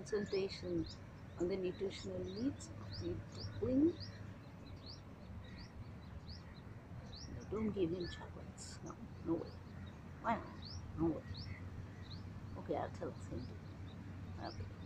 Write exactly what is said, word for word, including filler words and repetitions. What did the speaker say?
concentration on the nutritional needs of the duckling. No, don't give him chocolates. No, no way. Why not? No way. Okay, I'll tell him to. Okay.